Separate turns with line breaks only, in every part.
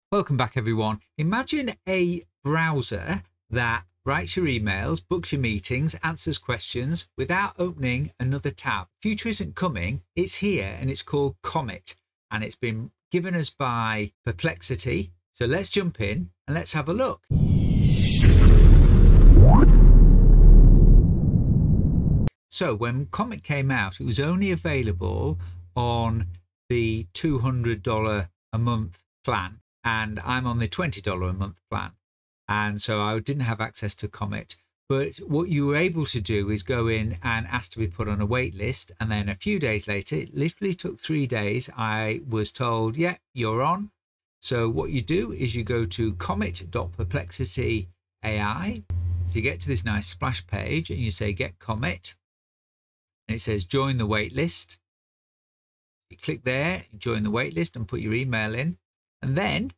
Welcome back, everyone. Imagine a browser that writes your emails, books your meetings, answers questions without opening another tab. Future isn't coming, it's here, and it's called Comet, and it's been given us by Perplexity. So let's jump in and let's have a look. So when Comet came out, it was only available on the $200 a month plan, and I'm on the $20 a month plan, and so I didn't have access to Comet. But what you were able to do is go in and ask to be put on a wait list, and then a few days later, it literally took 3 days, I was told, yeah, you're on. So what you do is you go to comet.perplexity AI. So you get to this nice splash page and you say get Comet, and it says join the wait list. You click there, join the wait list and put your email in, and then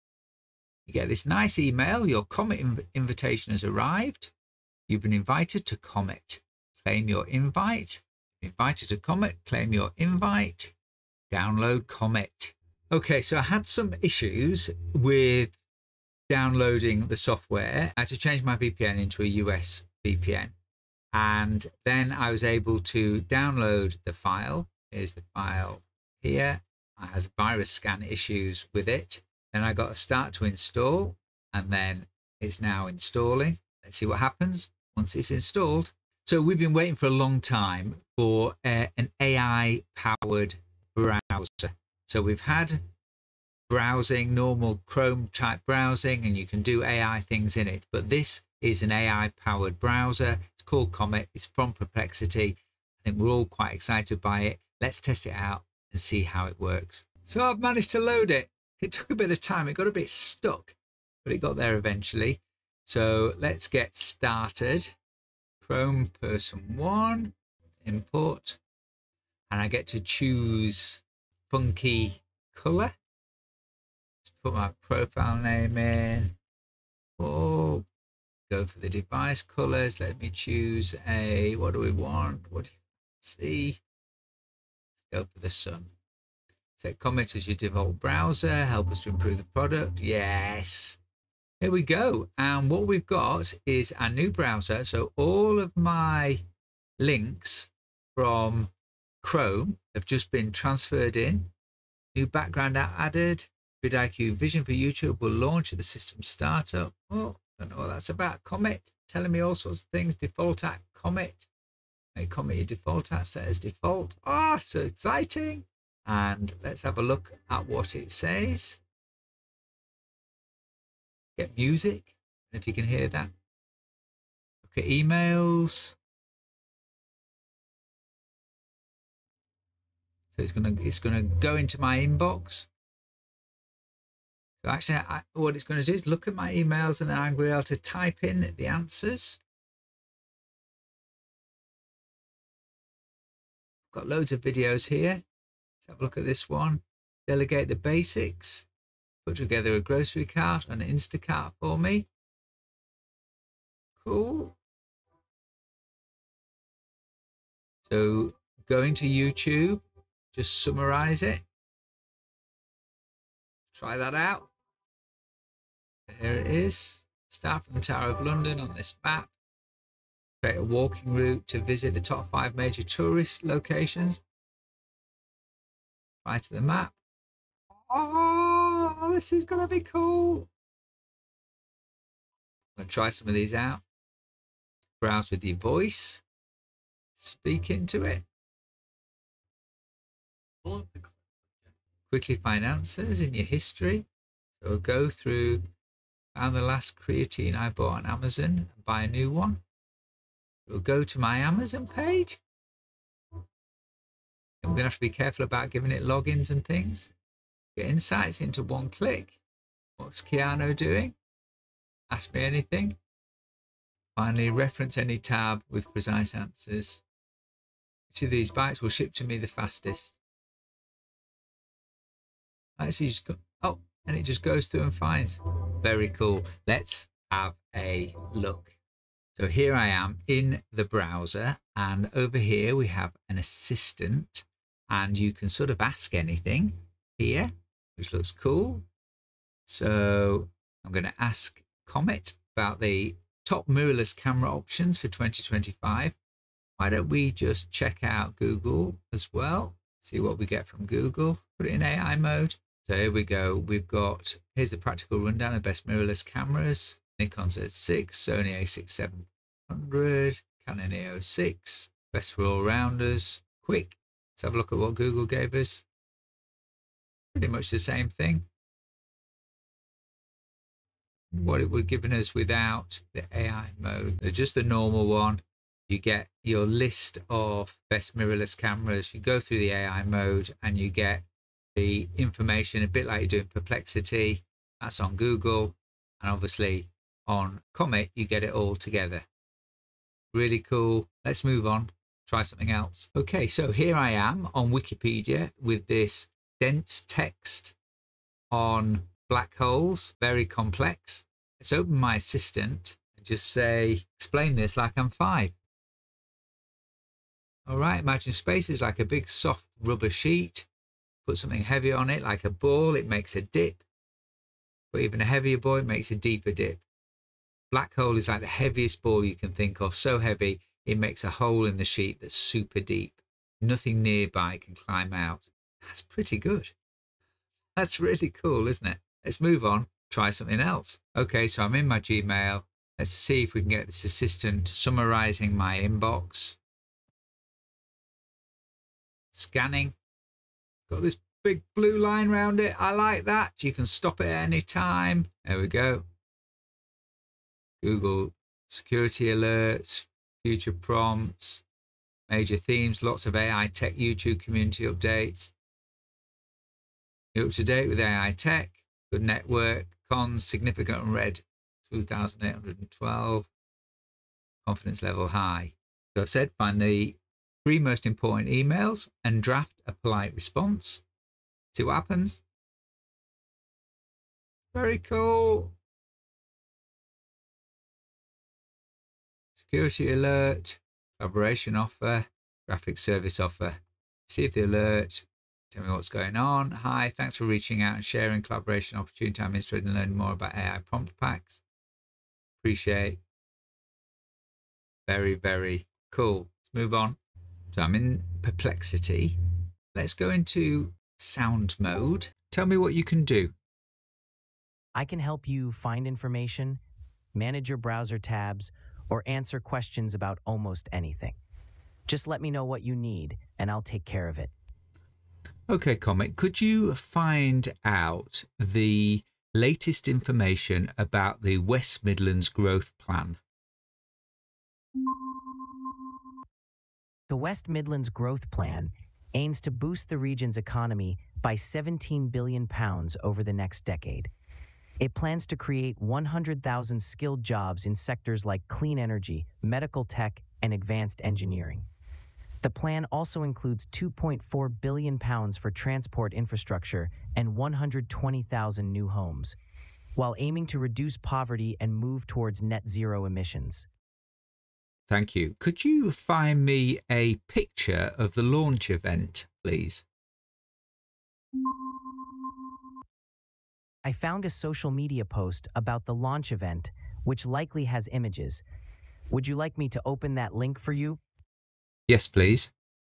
you get this nice email. Your Comet invitation has arrived. You've been invited to Comet. Claim your invite. Invited to Comet, claim your invite. Download Comet. Okay, so I had some issues with downloading the software. I had to change my VPN into a US VPN. And then I was able to download the file. Here's the file here. I had virus scan issues with it. Then I got a start to install, and then it's now installing. Let's see what happens once it's installed. So we've been waiting for a long time for an AI-powered browser. So we've had browsing, normal Chrome type browsing, and you can do AI things in it. But this is an AI-powered browser. It's called Comet. It's from Perplexity. I think we're all quite excited by it. Let's test it out and see how it works. So I've managed to load it. It took a bit of time. It got a bit stuck, but it got there eventually. So let's get started. Chrome person 1, import, and I get to choose funky color. Let's put my profile name in. Oh, go for the device colors. Let me choose a, what do we want? What do you see? Go for the sun. Set Comet as your default browser. Help us to improve the product. Yes. Here we go. And what we've got is our new browser. So all of my links from Chrome have just been transferred in. New background added. vidIQ Vision for YouTube will launch at the system startup. Oh, I don't know what that's about. Comet telling me all sorts of things. Default at Comet. Make Comet your default at, set as default. Oh, so exciting. And let's have a look at what it says. Get music, if you can hear that. Look at emails. So it's gonna go into my inbox. So actually, what it's going to do is look at my emails, and then I'm going to be able to type in the answers. Got loads of videos here. Let's have a look at this one. Delegate the basics. Put together a grocery cart and an Instacart for me. Cool. So going to YouTube, just summarize it. Try that out. Here it is. Start from the Tower of London on this map. Create a walking route to visit the top 5 major tourist locations. Try to the map. Oh, this is going to be cool. I'm going to try some of these out. Browse with your voice. Speak into it. Quickly find answers in your history. So go through, found the last creatine I bought on Amazon and buy a new one. We'll go to my Amazon page. I'm going to have to be careful about giving it logins and things. Get insights into one click. What's Keanu doing? Ask me anything. Finally, reference any tab with precise answers. Which of these bikes will ship to me the fastest? Actually, just go, oh, and it just goes through and finds. Very cool. Let's have a look. So here I am in the browser, and over here we have an assistant, and you can sort of ask anything here, which looks cool. So I'm going to ask Comet about the top mirrorless camera options for 2025. Why don't we just check out Google as well? See what we get from Google. Put it in AI mode. So here we go. We've got, here's the practical rundown of best mirrorless cameras. Nikon Z6, Sony a6700, Canon EOS 6, best for all-rounders. Quick, let's have a look at what Google gave us. Pretty much the same thing. What it would have given us without the AI mode. So just the normal one. You get your list of best mirrorless cameras. You go through the AI mode and you get the information a bit like you do in Perplexity. That's on Google. And obviously on Comet, you get it all together. Really cool. Let's move on. Try something else. Okay, so here I am on Wikipedia with this dense text on black holes, very complex. Let's open my assistant and just say, explain this like I'm 5. All right, imagine space is like a big soft rubber sheet. Put something heavy on it like a ball, it makes a dip. Put even a heavier ball, it makes a deeper dip. Black hole is like the heaviest ball you can think of, so heavy it makes a hole in the sheet that's super deep. Nothing nearby can climb out. That's pretty good. That's really cool, isn't it? Let's move on, try something else. Okay, so I'm in my Gmail. Let's see if we can get this assistant summarizing my inbox. Scanning. Got this big blue line around it. I like that. You can stop it at any time. There we go. Google security alerts, future prompts, major themes, lots of AI tech YouTube community updates. You're up to date with AI tech, good network, cons, significant unread, 2,812, confidence level high. So I've said find the 3 most important emails and draft a polite response. See what happens. Very cool. Security alert, collaboration offer, graphic service offer. See if the alert, tell me what's going on. Hi, thanks for reaching out and sharing collaboration opportunity. I'm interested in learning more about AI prompt packs. Appreciate. Very, very cool. Let's move on. So I'm in Perplexity. Let's go into sound mode. Tell me what you can do.
I can help you find information, manage your browser tabs, or answer questions about almost anything. Just let me know what you need, and I'll take care of it.
Okay, Comet, could you find out the latest information about the West Midlands growth plan?
The West Midlands Growth Plan aims to boost the region's economy by £17 billion over the next decade. It plans to create 100,000 skilled jobs in sectors like clean energy, medical tech, and advanced engineering. The plan also includes £2.4 billion for transport infrastructure and 120,000 new homes, while aiming to reduce poverty and move towards net zero emissions.
Thank you. Could you find me a picture of the launch event, please?
I found a social media post about the launch event, which likely has images. Would you like me to open that link for you?
Yes, please.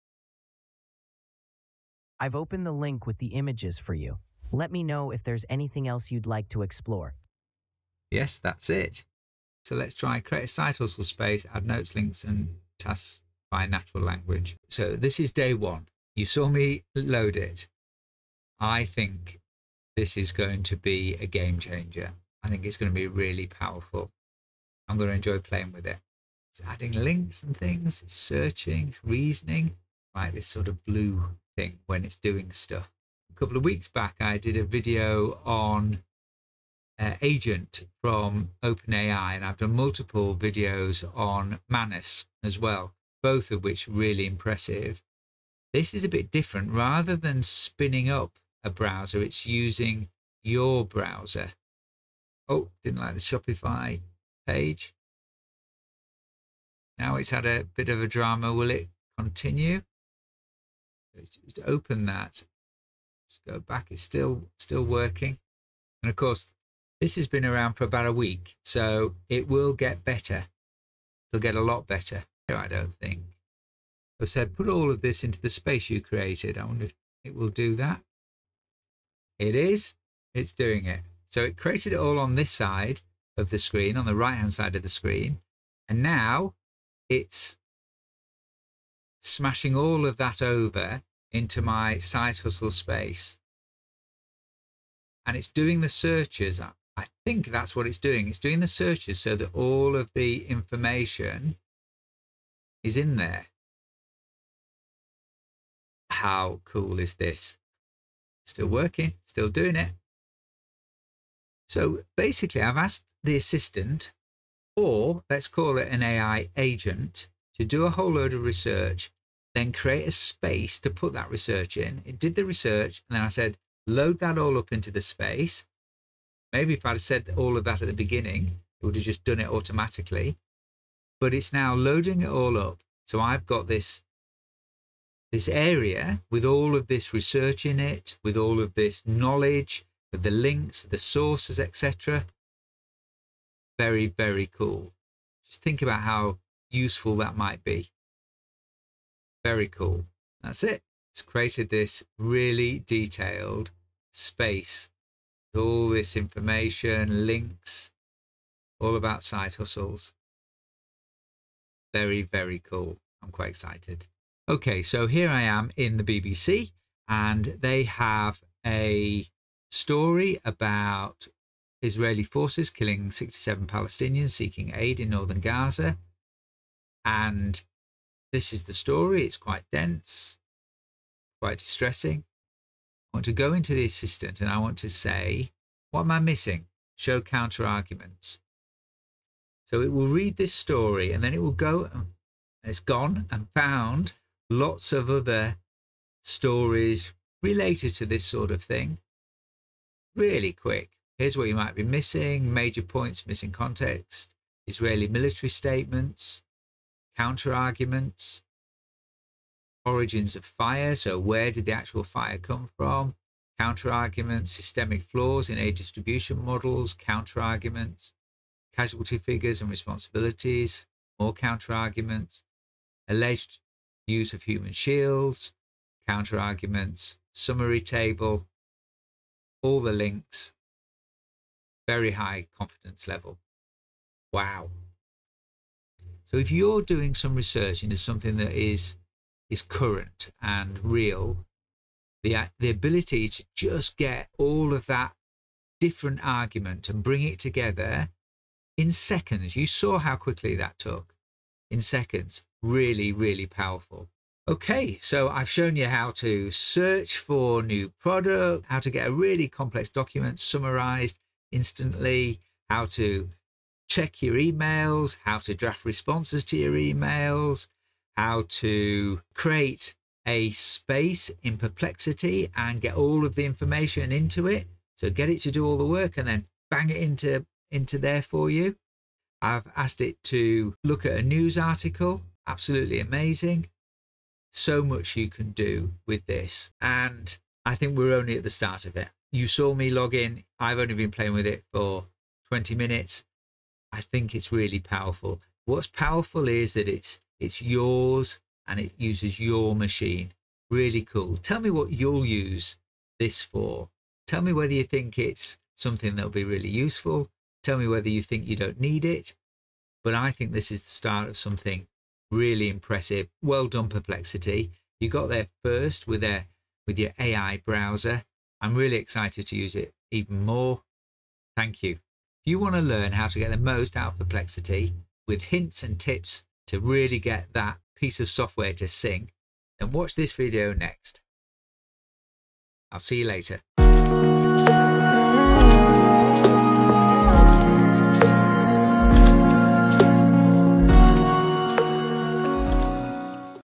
I've opened the link with the images for you. Let me know if there's anything else you'd like to explore.
Yes, that's it. So let's try create a site hustle space, add notes, links, and tasks by natural language. So this is day 1. You saw me load it. I think this is going to be a game changer. I think it's going to be really powerful. I'm going to enjoy playing with it. It's adding links and things, it's searching, it's reasoning, like this sort of blue thing when it's doing stuff. A couple of weeks back, I did a video on Agent from OpenAI, and I've done multiple videos on Manus as well, both of which really impressive. This is a bit different. Rather than spinning up a browser, it's using your browser. Oh, didn't like the Shopify page. Now it's had a bit of a drama. Will it continue? Just open that. Just go back. It's still working. I'm And of course, this has been around for about a week, so it will get better. It'll get a lot better, I don't think. I said, put all of this into the space you created. I wonder if it will do that. It is. It's doing it. So it created it all on this side of the screen, on the right-hand side of the screen. And now it's smashing all of that over into my side hustle space. And it's doing the searches. I think that's what it's doing. It's doing the searches so that all of the information is in there. How cool is this? Still working, still doing it. So basically, I've asked the assistant, or let's call it an AI agent, to do a whole load of research, then create a space to put that research in. It did the research, and then I said, load that all up into the space. Maybe if I'd have said all of that at the beginning, it would have just done it automatically. But it's now loading it all up. So I've got this area with all of this research in it, with all of this knowledge, with the links, the sources, etc. Very, very cool. Just think about how useful that might be. Very cool. That's it. It's created this really detailed space with all this information, links, all about side hustles. Very, very cool. I'm quite excited. Okay, so here I am in the BBC, and they have a story about Israeli forces killing 67 Palestinians seeking aid in northern Gaza. And this is the story. It's quite dense, quite distressing. I want to go into the assistant and I want to say, what am I missing? Show counter arguments. So it will read this story, and then it will go, and it's gone and found lots of other stories related to this sort of thing. Really quick. Here's what you might be missing. Major points, missing context. Israeli military statements. Counter arguments. Origins of fire. So where did the actual fire come from? Counter arguments. Systemic flaws in aid distribution models. Counter arguments. Casualty figures and responsibilities. More counter arguments. Alleged use of human shields, counter arguments, summary table, all the links, very high confidence level. Wow. So if you're doing some research into something that is current and real, the ability to just get all of that different argument and bring it together in seconds. You saw how quickly that took. In seconds. Really, really powerful. Okay, so I've shown you how to search for new product, how to get a really complex document summarized instantly, how to check your emails, how to draft responses to your emails, how to create a space in Perplexity and get all of the information into it. So get it to do all the work and then bang it into there for you. I've asked it to look at a news article. Absolutely amazing. So much you can do with this. And I think we're only at the start of it. You saw me log in. I've only been playing with it for 20 minutes. I think it's really powerful. What's powerful is that it's yours and it uses your machine. Really cool. Tell me what you'll use this for. Tell me whether you think it's something that'll be really useful. Tell me whether you think you don't need it. But I think this is the start of something really impressive. Well done, Perplexity. You got there first with your AI browser. I'm really excited to use it even more. Thank you. If you want to learn how to get the most out of Perplexity with hints and tips to really get that piece of software to sing, then watch this video next. I'll see you later.